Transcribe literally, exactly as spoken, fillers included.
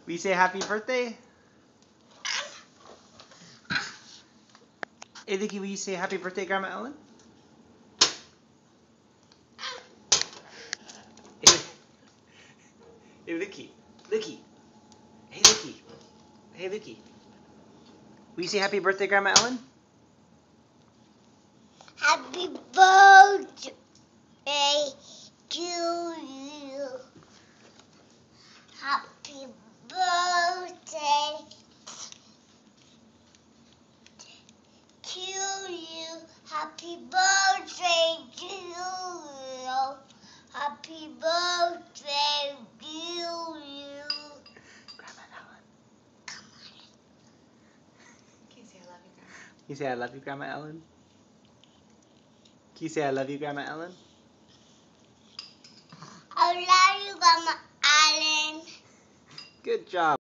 We say happy birthday? Hey, Vicky, will you say happy birthday, Grandma Ellen? Hey, hey Vicky. Vicky. Hey, Vicky. Hey, Vicky. Will you say happy birthday, Grandma Ellen? Happy birthday to you. Happy birthday to you. Happy birthday to you. Happy birthday to you. Grandma Ellen. Come on. Can you say I love you, Grandma? Can you say I love you, Grandma Ellen? Can you say I love you, Grandma Ellen? I love you, Grandma Ellen. Good job.